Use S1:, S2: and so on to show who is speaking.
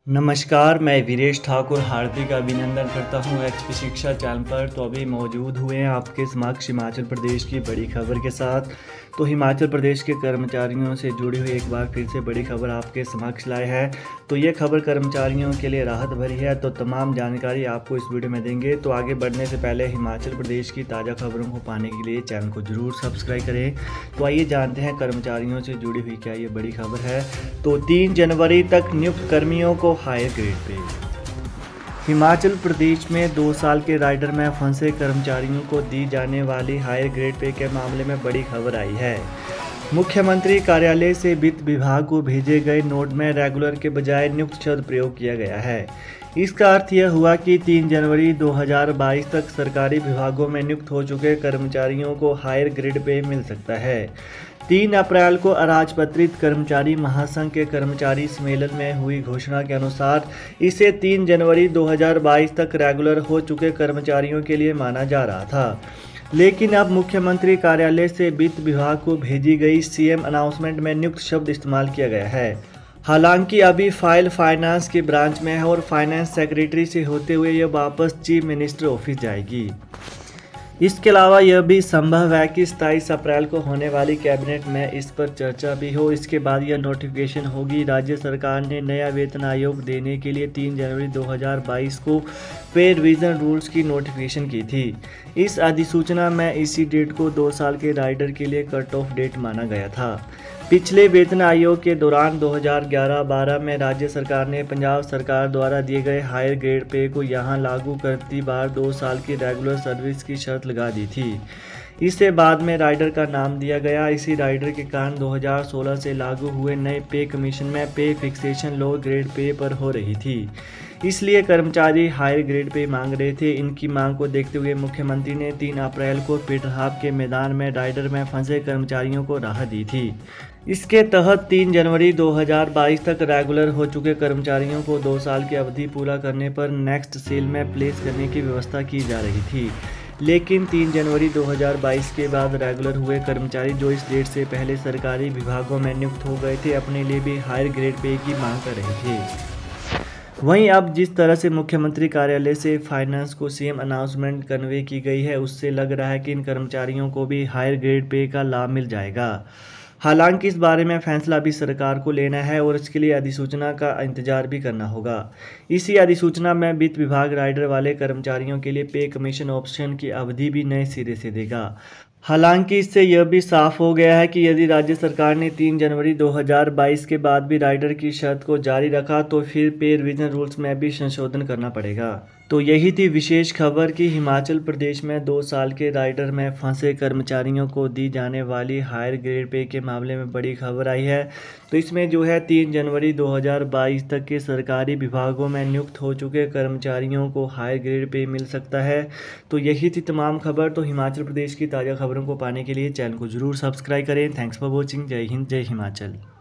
S1: नमस्कार, मैं वीरेश ठाकुर हार्दिक अभिनंदन करता हूं एचपी शिक्षा चैनल पर। तो अभी मौजूद हुए हैं आपके समक्ष हिमाचल प्रदेश की बड़ी खबर के साथ। तो हिमाचल प्रदेश के कर्मचारियों से जुड़ी हुई एक बार फिर से बड़ी खबर आपके समक्ष लाए है। तो ये खबर कर्मचारियों के लिए राहत भरी है। तो तमाम जानकारी आपको इस वीडियो में देंगे। तो आगे बढ़ने से पहले हिमाचल प्रदेश की ताज़ा खबरों को पाने के लिए चैनल को जरूर सब्सक्राइब करें। तो आइए जानते हैं कर्मचारियों से जुड़ी हुई क्या ये बड़ी खबर है। तो 3 जनवरी तक नियुक्त कर्मियों को higher grade pay. Himachal Pradesh में 2 साल के राइडर में फंसे कर्मचारियों को दी जाने वाली हायर ग्रेड पे के मामले में बड़ी खबर आई है। मुख्यमंत्री कार्यालय से वित्त विभाग को भेजे गए नोट में रेगुलर के बजाय नियुक्त शब्द प्रयोग किया गया है। इसका अर्थ यह हुआ कि 3 जनवरी 2022 तक सरकारी विभागों में नियुक्त हो चुके कर्मचारियों को हायर ग्रेड पे मिल सकता है। 3 अप्रैल को अराजपत्रित कर्मचारी महासंघ के कर्मचारी सम्मेलन में हुई घोषणा के अनुसार इसे 3 जनवरी 2022 तक रेगुलर हो चुके कर्मचारियों के लिए माना जा रहा था। लेकिन अब मुख्यमंत्री कार्यालय से वित्त विभाग को भेजी गई सीएम अनाउंसमेंट में नियुक्त शब्द इस्तेमाल किया गया है। हालांकि अभी फाइल फाइनेंस की ब्रांच में है और फाइनेंस सेक्रेटरी से होते हुए यह वापस चीफ मिनिस्टर ऑफिस जाएगी। इसके अलावा यह भी संभव है कि 27 अप्रैल को होने वाली कैबिनेट में इस पर चर्चा भी हो। इसके बाद यह नोटिफिकेशन होगी। राज्य सरकार ने नया वेतन आयोग देने के लिए 3 जनवरी 2022 को पे रिवीजन रूल्स की नोटिफिकेशन की थी। इस अधिसूचना में इसी डेट को 2 साल के राइडर के लिए कट ऑफ डेट माना गया था। पिछले वेतन आयोग के दौरान 2011-12 में राज्य सरकार ने पंजाब सरकार द्वारा दिए गए हायर ग्रेड पे को यहां लागू करती बार 2 साल की रेगुलर सर्विस की शर्त लगा दी थी। इसे बाद में राइडर का नाम दिया गया। इसी राइडर के कारण 2016 से लागू हुए नए पे कमीशन में पे फिक्सेशन लो ग्रेड पे पर हो रही थी। इसलिए कर्मचारी हायर ग्रेड पे मांग रहे थे। इनकी मांग को देखते हुए मुख्यमंत्री ने 3 अप्रैल को पीटरहाफ के मैदान में राइडर में फंसे कर्मचारियों को राहत दी थी। इसके तहत 3 जनवरी 2022 तक रेगुलर हो चुके कर्मचारियों को 2 साल की अवधि पूरा करने पर नेक्स्ट सेल में प्लेस करने की व्यवस्था की जा रही थी। लेकिन 3 जनवरी 2022 के बाद रेगुलर हुए कर्मचारी जो इस डेट से पहले सरकारी विभागों में नियुक्त हो गए थे अपने लिए भी हायर ग्रेड पे की मांग कर रहे थे। वहीं अब जिस तरह से मुख्यमंत्री कार्यालय से फाइनेंस को सीएम अनाउंसमेंट कन्वे की गई है उससे लग रहा है कि इन कर्मचारियों को भी हायर ग्रेड पे का लाभ मिल जाएगा। हालांकि इस बारे में फैसला भी सरकार को लेना है और इसके लिए अधिसूचना का इंतजार भी करना होगा। इसी अधिसूचना में वित्त विभाग राइडर वाले कर्मचारियों के लिए पे कमीशन ऑप्शन की अवधि भी नए सिरे से देगा। हालांकि इससे यह भी साफ हो गया है कि यदि राज्य सरकार ने 3 जनवरी 2022 के बाद भी राइडर की शर्त को जारी रखा तो फिर पे रिवीजन रूल्स में भी संशोधन करना पड़ेगा। तो यही थी विशेष खबर कि हिमाचल प्रदेश में 2 साल के राइडर में फंसे कर्मचारियों को दी जाने वाली हायर ग्रेड पे के मामले में बड़ी खबर आई है। तो इसमें जो है 3 जनवरी 2022 तक के सरकारी विभागों में नियुक्त हो चुके कर्मचारियों को हायर ग्रेड पे मिल सकता है। तो यही थी तमाम खबर। तो हिमाचल प्रदेश की ताज़ा खबरों को पाने के लिए चैनल को जरूर सब्सक्राइब करें। Thanks for watching. जय हिंद, जय हिमाचल।